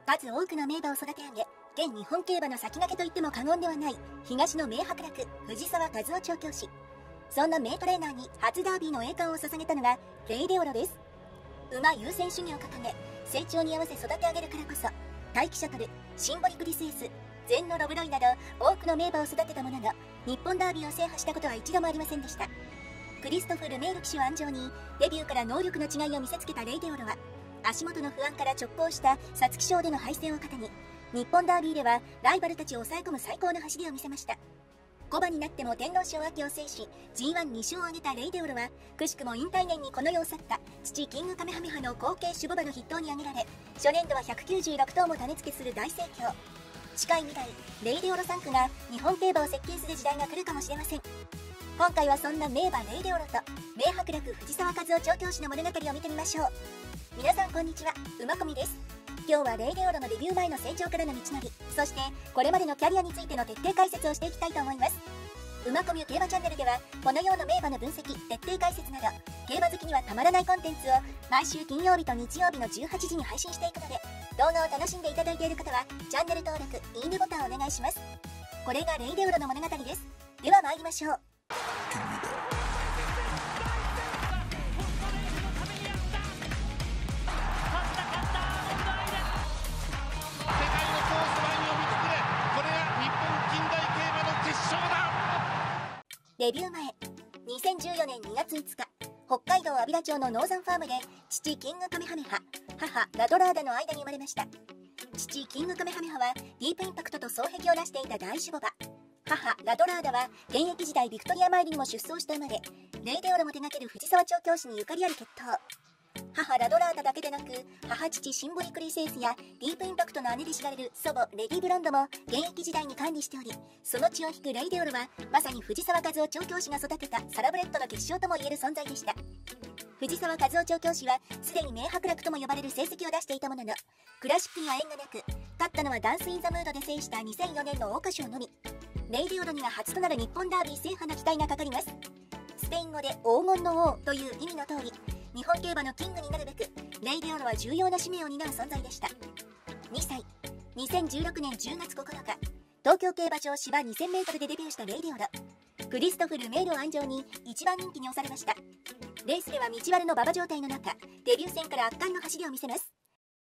数多くの名馬を育て上げ、現日本競馬の先駆けと言っても過言ではない東の名伯楽藤沢和夫調教師。そんな名トレーナーに初ダービーの栄冠を捧げたのがレイデオロです。馬優先主義を掲げ、成長に合わせ育て上げるからこそ、大気シャトル、シンボリクリスエース、全のロブロイなど多くの名馬を育てたものの、日本ダービーを制覇したことは一度もありませんでした。クリストフ・ルメール騎手を安城にデビューから能力の違いを見せつけたレイデオロは、足元の不安から直行した皐月賞での敗戦を糧に、日本ダービーではライバルたちを抑え込む最高の走りを見せました。5馬になっても天皇賞秋を制し G12 勝を挙げたレイデオロは、くしくも引退年にこの世を去った父キングカメハメハの後継守護馬の筆頭に挙げられ、初年度は196頭も種付けする大盛況。近い未来、レイデオロ3区が日本競馬を席巻する時代が来るかもしれません。今回はそんな名馬レイデオロと名伯楽藤沢和夫調教師の物語を見てみましょう。皆さんこんにちは、馬込です。今日はレイデオロのデビュー前の成長からの道のり、そしてこれまでのキャリアについての徹底解説をしていきたいと思います。馬込競馬チャンネルでは、このような名馬の分析、徹底解説など競馬好きにはたまらないコンテンツを毎週金曜日と日曜日の18時に配信していくので、動画を楽しんでいただいている方はチャンネル登録、いいねボタンをお願いします。これがレイデオロの物語です。では参りましょう。デビュー前、2014年2月5日、北海道安平町のノーザンファームで父キングカメハメハ、母ラドラーダの間に生まれました。父キングカメハメハはディープインパクトと双璧を成していた大守護馬、母ラドラーダは現役時代ビクトリアマイルにも出走した馬で、レイデオロも手掛ける藤沢調教師にゆかりある血統。母ラドラーダだけでなく、母父シンボリクリスエースやディープインパクトの姉で知られる祖母レディブロンドも現役時代に管理しており、その血を引くレイデオロはまさに藤沢和夫調教師が育てたサラブレッドの結晶ともいえる存在でした。藤沢和夫調教師はすでに名伯楽とも呼ばれる成績を出していたものの、クラシックには縁がなく、勝ったのはダンス・イン・ザ・ムードで制した2004年の桜花賞のみ。レイデオロには初となる日本ダービー制覇の期待がかかります。スペイン語で黄金の王という意味の通り、日本競馬のキングになるべくレイデオロは重要な使命を担う存在でした。2歳、2016年10月9日、東京競馬場芝 2000m でデビューしたレイデオロ。クリストフ・ルメールを安城に一番人気に押されました。レースでは道悪の馬場状態の中、デビュー戦から圧巻の走りを見せます。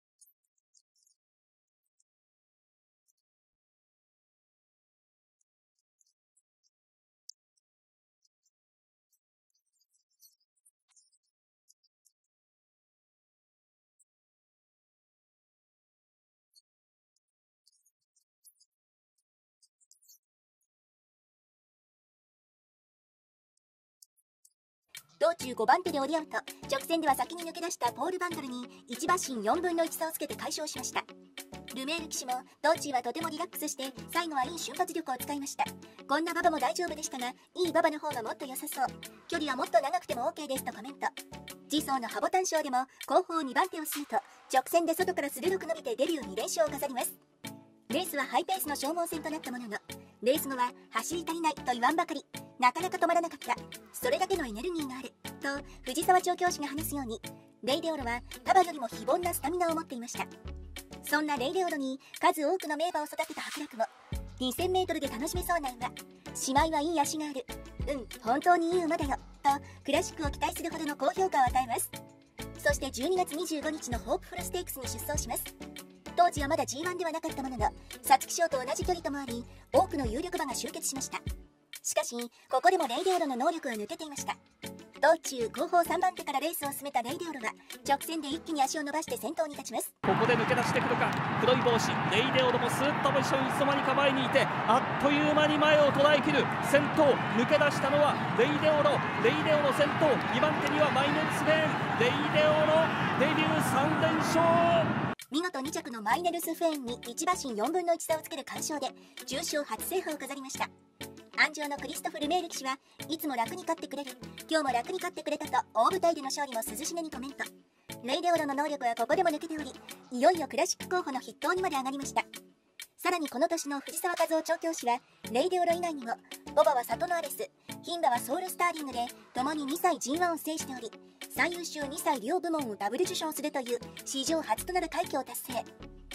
道中5番手で折り合うと、直線では先に抜け出したポール・バンドルに1馬身4分の1差をつけて快勝しました。ルメール騎手も道中はとてもリラックスして、最後はいい瞬発力を使いました。こんな馬場も大丈夫でしたが、いい馬場の方がもっと良さそう、距離はもっと長くても OK ですとコメント。次走のハボタン賞でも後方2番手を進むと、直線で外から鋭く伸びてデビュー2連勝を飾ります。レースはハイペースの消耗戦となったものの、レース後は走り足りないと言わんばかり、なかなか止まらなかった、それだけのエネルギーがあると藤沢調教師が話すように、レイデオロはカバよりも非凡なスタミナを持っていました。そんなレイデオロに数多くの名馬を育てた伯楽も、 2000m で楽しめそうな馬、姉妹はいい足がある、本当にいい馬だよとクラシックを期待するほどの高評価を与えます。そして12月25日のホープフルステークスに出走します。当時はまだ G1 ではなかったものの、皐月賞と同じ距離ともあり、多くの有力馬が集結しました。しかしここでもレイデオロの能力は抜けていました。道中後方3番手からレースを進めたレイデオロは直線で一気に足を伸ばして先頭に立ちます。 ここで抜け出してくるか、黒い帽子レイデオロもスーッとポジションいつの間にか前にいて、あっという間に前を捉えきる。先頭抜け出したのはレイデオロ。レイデオロ先頭、2番手にはマイネルスフェーン。レイデオロデビュー3連勝。 見事2着のマイネルスフェーンに1馬身4分の1差をつける完勝で重賞初制覇を飾りました。安城のクリストフ・ルメール騎手はいつも楽に勝ってくれる、今日も楽に勝ってくれたと大舞台での勝利も涼しげにコメント。レイデオロの能力はここでも抜けており、いよいよクラシック候補の筆頭にまで上がりました。さらにこの年の藤沢和夫調教師はレイデオロ以外にも、ボバはサトノアレス、牝馬はソウルスターリングで共に2歳 G1 を制しており、最優秀2歳両部門をダブル受賞するという史上初となる快挙を達成。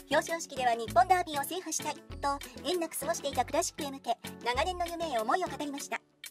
表彰式では日本ダービーを制覇したいと縁なく過ごしていたクラシックへ向け、長年の夢へ思いを語りました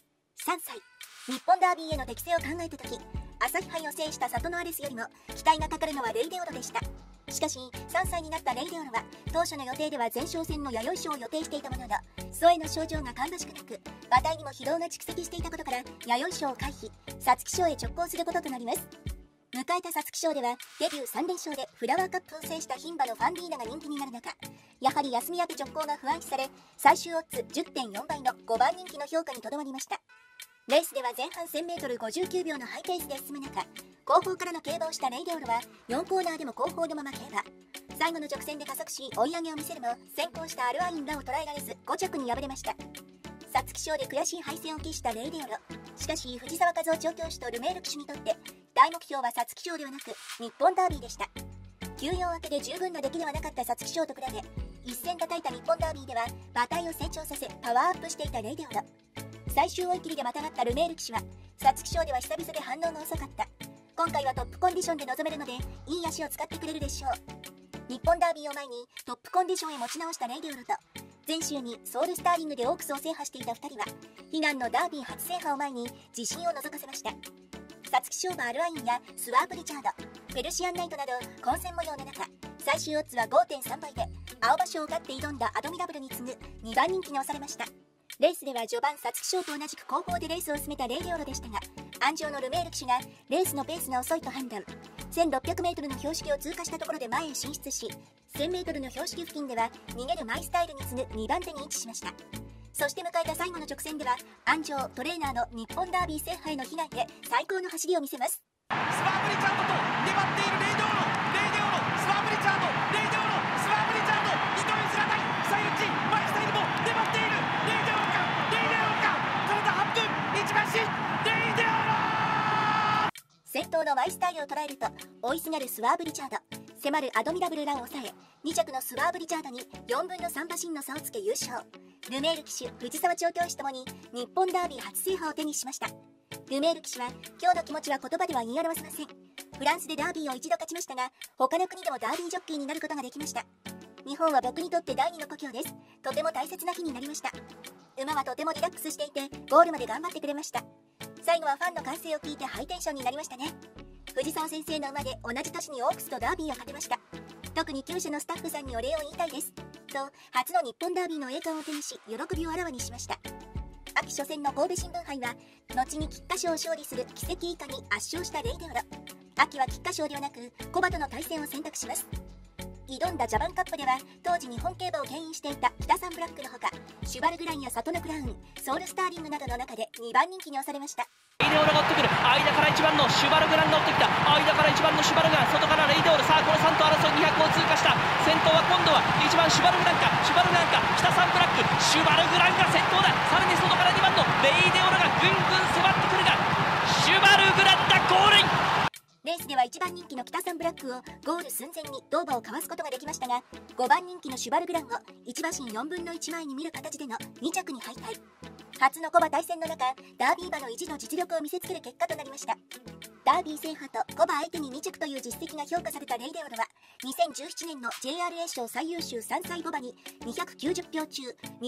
。3歳、日本ダービーへの適性を考えた時、朝日杯を制したサトノアレスよりも期待がかかるのはレイデオロでした。しかし3歳になったレイデオロは当初の予定では前哨戦の弥生賞を予定していたものの、添えの症状が芳しくなく、馬体にも疲労が蓄積していたことから弥生賞を回避、皐月賞へ直行することとなります。迎えた皐月賞ではデビュー3連勝でフラワーカップを制した牝馬のファンディーナが人気になる中、やはり休み明け直行が不安視され、最終オッズ 10.4 倍の5番人気の評価にとどまりました。レースでは前半 1000m59 秒のハイペースで進む中、後方からの競馬をしたレイデオロは4コーナーでも後方のまま競馬、最後の直線で加速し追い上げを見せるも、先行したアルアインらを捉えられず5着に敗れました。皐月賞で悔しい敗戦を喫したレイデオロ。しかし藤沢和夫調教師とルメール騎手にとって大目標は皐月賞ではなく日本ダービーでした。休養明けで十分な出来ではなかった皐月賞と比べ、一戦叩いた日本ダービーでは馬体を成長させパワーアップしていたレイデオロ。最終追い切りでまたがったルメール騎手は皐月賞では久々で反応が遅かった。今回はトップコンディションで臨めるのでいい足を使ってくれるでしょう。日本ダービーを前にトップコンディションへ持ち直したレイデオロと、前週にソウルスターリングでオークスを制覇していた2人は悲願のダービー初制覇を前に自信を覗かせました。皐月賞馬アルアインやスワープリチャード、ペルシアンナイトなど混戦模様の中、最終オッズは 5.3 倍で青葉賞を勝って挑んだアドミラブルに次ぐ2番人気に押されました。レースでは序盤皐月賞と同じく後方でレースを進めたレイデオロでしたが、安城のルメール騎手がレースのペースが遅いと判断、1600m の標識を通過したところで前へ進出し、1000m の標識付近では逃げるマイスタイルに次ぐ2番手に位置しました。そして迎えた最後の直線では安城トレーナーの日本ダービー制覇への悲願で最高の走りを見せます。 スワーブリチャードと粘っているレイデオロ、スワーブリチャード、レイデオロ、スワーブリチャード、糸井つらない最内マイスタイルも粘っている。レイデオロか体半分一番進レイデオロ。 先頭のマイスタイルを捉えると追いすがるスワーブリチャード、迫るアドミラブルらを抑え2着のスワーブリチャードに4分の3馬身の差をつけ優勝。ルメール騎手、藤沢調教師ともに日本ダービー初制覇を手にしました。ルメール騎手は今日の気持ちは言葉では言い表せません。フランスでダービーを一度勝ちましたが、他の国でもダービージョッキーになることができました。日本は僕にとって第二の故郷です。とても大切な日になりました。馬はとてもリラックスしていてゴールまで頑張ってくれました。最後はファンの歓声を聞いてハイテンションになりましたね。藤沢先生の馬で同じ年にオークスとダービーを勝てました。特に厩舎のスタッフさんにお礼を言いたいですと初の日本ダービーの栄冠を手にし喜びをあらわにしました。秋初戦の神戸新聞杯は後に菊花賞を勝利する奇跡以下に圧勝したレイデオロ。秋は菊花賞ではなく小馬との対戦を選択します。挑んだジャパンカップでは当時日本競馬を牽引していた北サンブラックのほか、シュバルグランやサトノクラウン、ソウルスターリングなどの中で2番人気に押されました。 レイデオロが追ってくる。間から1番のシュバルグランが追ってきた。間から1番のシュバルグラン、外からレイデオロ。さあこの3頭争い200を通過した。先頭は今度は1番シュバルグランか北サンブラック。シュバルグランが先頭だ。さらに外から2番のレイデオロがぐんぐん迫ってくるが、シュバルグランだ。ゴールイン。 レースでは1番人気の北サンブラックをゴール寸前に銅馬をかわすことができましたが、5番人気のシュバルグランを1馬身4分の1前に見る形での2着に敗退。初の小馬対戦の中、ダービー馬の意地の実力を見せつける結果となりました。ダービー制覇と小馬相手に2着という実績が評価されたレイデオロは2017年の JRA 賞最優秀3歳5馬に290票中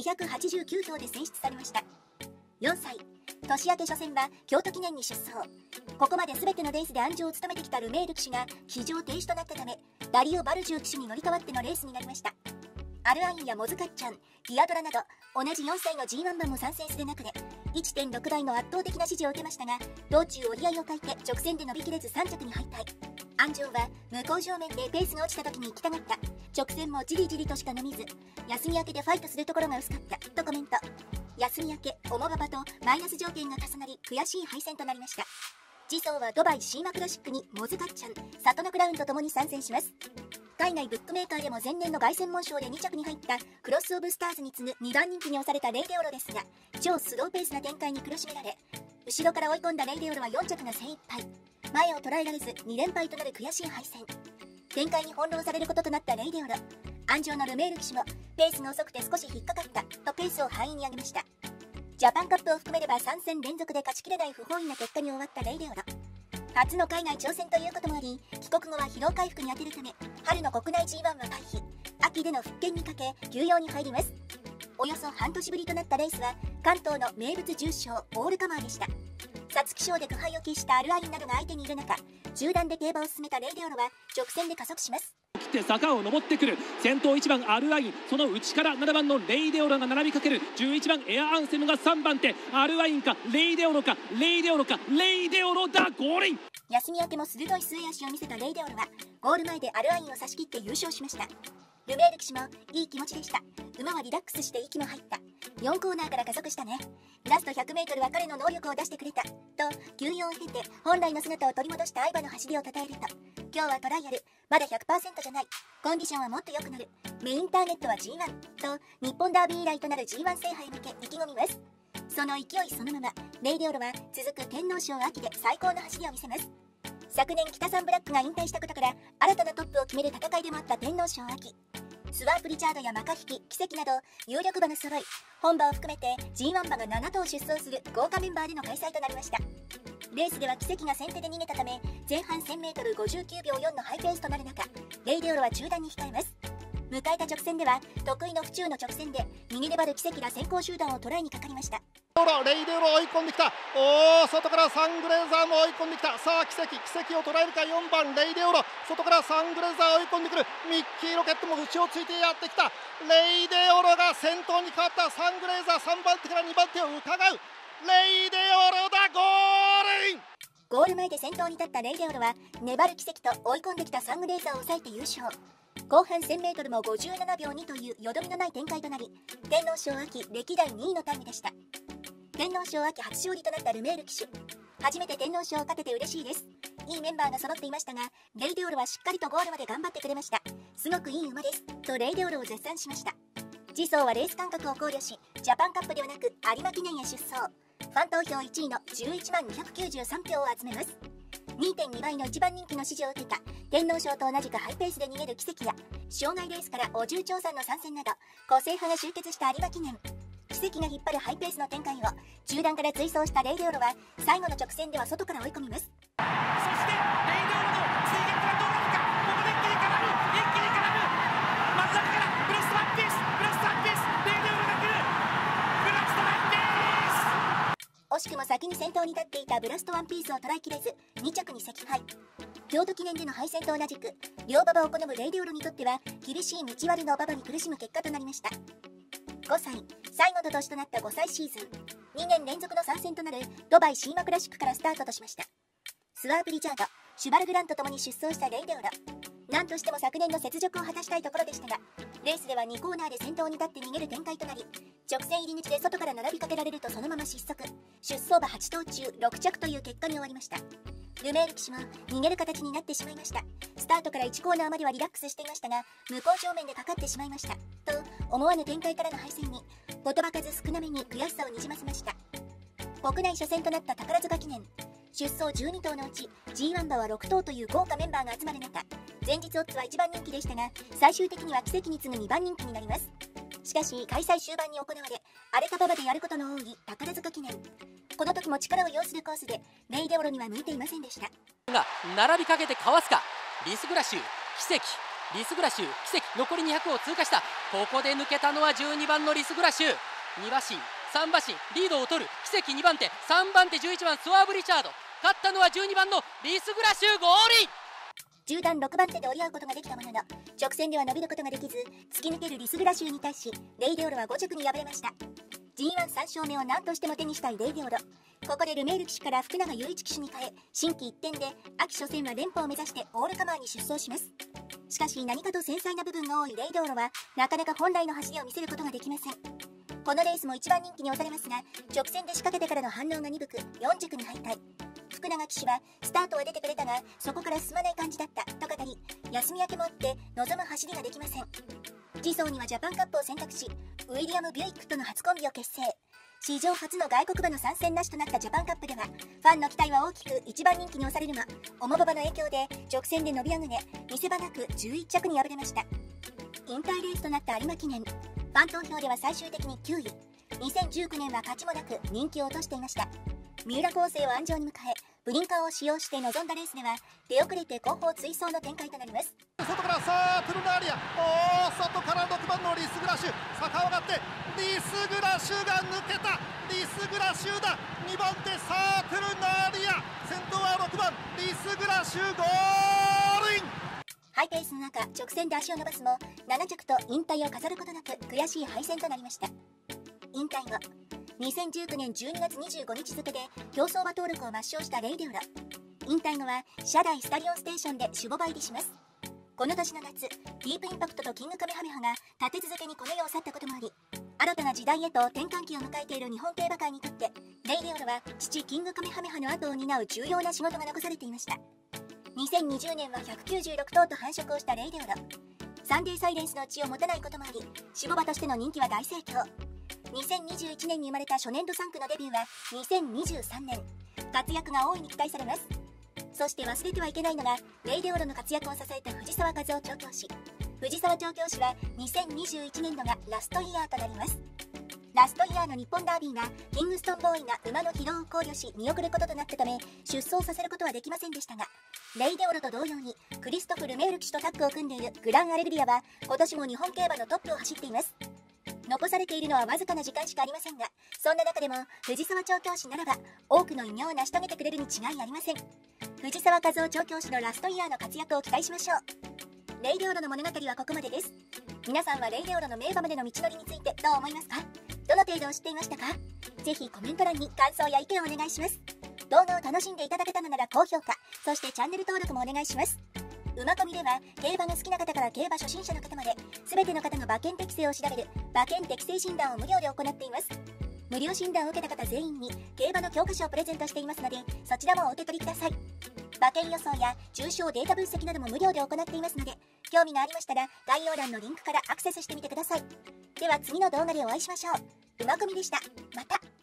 289票で選出されました。4歳、年明け初戦は京都記念に出走。ここまで全てのレースで安城を務めてきたルメール騎手が騎乗停止となったため、ダリオ・バルジュー騎手に乗り換わってのレースになりました。アルアインやモズカッチャン、ディアドラなど同じ4歳の G1 馬も参戦する中で 1.6 倍の圧倒的な支持を受けましたが、道中折り合いを欠いて直線で伸びきれず3着に敗退。安城は向こう正面でペースが落ちた時に行きたがった。直線もじりじりとしか伸びず、休み明けでファイトするところが薄かったとコメント。休み明け、重馬場とマイナス条件が重なり悔しい敗戦となりました。次走はドバイシーマクラシックにモズカッチャン、サトノクラウンとともに参戦します。海外ブックメーカーでも前年の凱旋門賞で2着に入ったクロスオブスターズに次ぐ2番人気に押されたレイデオロですが、超スローペースな展開に苦しめられ、後ろから追い込んだレイデオロは4着が精一杯、前を捉えられず2連敗となる悔しい敗戦。展開に翻弄されることとなったレイデオロ。安城のルメール騎手もペースが遅くて少し引っかかったとペースを範囲に上げました。ジャパンカップを含めれば3戦連続で勝ちきれない不本意な結果に終わったレイデオロ。 初の海外挑戦ということもあり、帰国後は疲労回復に充てるため、春の国内 G1 は回避、秋での復権にかけ休養に入ります。およそ半年ぶりとなったレースは関東の名物重賞オールカマーでした。皐月賞で苦杯を喫したアルアインなどが相手にいる中、中段で競馬を進めたレイデオロは直線で加速します。 切って坂を登ってくる。先頭1番アルアイン、その内から7番のレイデオロが並びかける。11番エアアンセムが3番手。アルアインかレイデオロか、レイデオロか、レイデオロだ。ゴールイン。 休み明けも鋭い末脚を見せたレイデオロはゴール前でアルアインを差し切って優勝しました。ルメール騎手もいい気持ちでした。馬はリラックスして息も入った。4コーナーから加速したね。ラスト 100m は彼の能力を出してくれたと休養を経て本来の姿を取り戻した相場の走りを称えると、今日はトライアル、まだ 100% じゃない、コンディションはもっと良くなる、メインターゲットは G1 と日本ダービー以来となる G1 制覇へ向け意気込みます。その勢いそのままレイデオロは続く天皇賞秋で最高の走りを見せます。昨年北サンブラックが引退したことから新たなトップを決める戦いでもあった天皇賞秋、スワープリチャードやマカヒキ、奇跡など有力馬が揃い、本馬を含めて G1 馬が7頭出走する豪華メンバーでの開催となりました。レースでは奇跡が先手で逃げたため前半 1000m59 秒4のハイペースとなる中、レイデオロは中段に控えます。迎えた直線では得意の府中の直線で逃げ粘る奇跡が先行集団を捉えにかかりました。 レイデオロ追い込んできた。外からサングレーザーも追い込んできた。さあ奇跡を捉えるか。4番レイデオロ、外からサングレーザー追い込んでくる。ミッキーロケットも後をついてやってきた。レイデオロが先頭に変わった。サングレーザー3番手から2番手を伺う。レイデオロだ。ゴールイン。 ゴール前で先頭に立ったレイデオロは粘る奇跡と追い込んできたサングレーザーを抑えて優勝。後半 1000m も57秒2というよどみのない展開となり、天皇賞秋歴代2位のタイムでした。天皇賞秋初勝利となったルメール騎手、初めて天皇賞を勝てて嬉しいです。いいメンバーが揃っていましたが、レイデオロはしっかりとゴールまで頑張ってくれました。すごくいい馬ですとレイデオロを絶賛しました。次走はレース間隔を考慮し、ジャパンカップではなく有馬記念へ出走。ファン投票1位の11万293票を集めます。2.2 倍の1番人気の支持を受けた天皇賞と同じくハイペースで逃げる奇跡や、障害レースからオジュウチョウさんの参戦など個性派が集結した有馬記念。奇跡が引っ張るハイペースの展開を中段から追走したレイデオロは最後の直線では外から追い込みます。 そしてレイデオロの追撃はどうなるか。ここで一気に絡む、真ん中からブラストワンピース、レイデオロが来る。ブラストワンピース。 惜しくも先に先頭に立っていたブラストワンピースを捉えきれず2着に惜敗。京都記念での敗戦と同じく両馬場を好むレイデオロにとっては厳しい道割りの馬場に苦しむ結果となりました。5歳、最後の年となった5歳シーズン、2年連続の参戦となるドバイシーマクラシックからスタートとしました。スワープリチャード、シュバルグランとともに出走したレイデオロ、なんとしても昨年の雪辱を果たしたいところでしたが、レースでは2コーナーで先頭に立って逃げる展開となり、直線入り口で外から並びかけられるとそのまま失速、出走馬8頭中6着という結果に終わりました。ルメール騎手も逃げる形になってしまいました。スタートから1コーナーまではリラックスしていましたが、向こう正面でかかってしまいましたと思わぬ展開からの敗戦に言葉数少なめに悔しさをにじませました。国内初戦となった宝塚記念、出走12頭のうち G1 馬は6頭という豪華メンバーが集まる中、前日オッズは1番人気でしたが最終的には奇跡に次ぐ2番人気になります。しかし開催終盤に行われ荒れた馬場でやることの多い宝塚記念、この時も力を要するコースでレイデオロには向いていませんでした。 が並びかけてかわすか。リスグラシュ奇跡、リスグラシュ奇跡、残り200を通過した。ここで抜けたのは12番のリスグラシュ。2馬身3馬身リードを取る奇跡2番手、3番手11番スワーブ・リチャード、勝ったのは12番のリスグラシュ。ゴールイン。 10段6番手で折り合うことができたものの直線では伸びることができず、突き抜けるリスグラシュに対しレイデオロは5着に敗れました。 G13 勝目を何としても手にしたいレイデオロ、ここでルメール騎手から福永雄一騎手に変え心機一転で秋初戦は連覇を目指してオールカマーに出走します。しかし何かと繊細な部分が多いレイデオロはなかなか本来の走りを見せることができません。このレースも一番人気に押されますが直線で仕掛けてからの反応が鈍く4着に敗退。福永騎手はスタートは出てくれたがそこから進まない感じだったと語り、休み明けもあって望む走りができません。次走にはジャパンカップを選択しウィリアム・ビュイックとの初コンビを結成。史上初の外国馬の参戦なしとなったジャパンカップではファンの期待は大きく一番人気に押されるが重馬場の影響で直線で伸び上げ見せ場なく11着に敗れました。引退レースとなった有馬記念、ファン投票では最終的に9位。2019年は勝ちもなく人気を落としていました。三浦康生を安城に迎えブリンカーを使用して臨んだレースでは出遅れて後方追走の展開となります。 外からさあトゥルナーリア、外から6番のリスグラッシュ、坂を上がってリスグラッシュが抜けた。リスグラッシュだ。2番手さあトゥルナーリア、先頭は6番リスグラッシュ、ゴールイン。 ハイペースの中直線で足を伸ばすも7着と引退を飾ることなく悔しい敗戦となりました。引退後2019年12月25日付で競走馬登録を抹消したレイデオロ。引退後は車内スタリオンステーションで守護馬入りします。この年の夏、ディープインパクトとキングカメハメハが立て続けにこの世を去ったこともあり、新たな時代へと転換期を迎えている日本競馬界にとってレイデオロは父キングカメハメハの後を担う重要な仕事が残されていました。2020年は196頭と繁殖をしたレイデオロ。サンデーサイレンスの血を持たないこともあり、守護馬としての人気は大盛況。2021年に生まれた初年度3区のデビューは2023年。活躍が大いに期待されます。そして忘れてはいけないのがレイデオロの活躍を支えた藤沢和夫調教師。藤沢調教師は2021年度がラストイヤーとなります。ラストイヤーの日本ダービーがキングストンボーイが馬の疲労を考慮し見送ることとなったため出走させることはできませんでしたが、レイデオロと同様にクリストフ・ルメール騎手とタッグを組んでいるグランアレグリアは今年も日本競馬のトップを走っています。残されているのはわずかな時間しかありませんが、そんな中でも藤沢調教師ならば多くの偉業を成し遂げてくれるに違いありません。藤沢和夫調教師のラストイヤーの活躍を期待しましょう。レイデオロの物語はここまでです。皆さんはレイデオロの名馬までの道のりについてどう思いますか？どの程度を知っていましたか？ぜひコメント欄に感想や意見をお願いします。動画を楽しんでいただけたのなら高評価、そしてチャンネル登録もお願いします。馬コミでは競馬が好きな方から競馬初心者の方まで全ての方の馬券適性を調べる馬券適性診断を無料で行っています。無料診断を受けた方全員に競馬の教科書をプレゼントしていますので、そちらもお受け取りください。馬券予想や重賞データ分析なども無料で行っていますので、興味がありましたら概要欄のリンクからアクセスしてみてください。では次の動画でお会いしましょう。馬コミでした。また。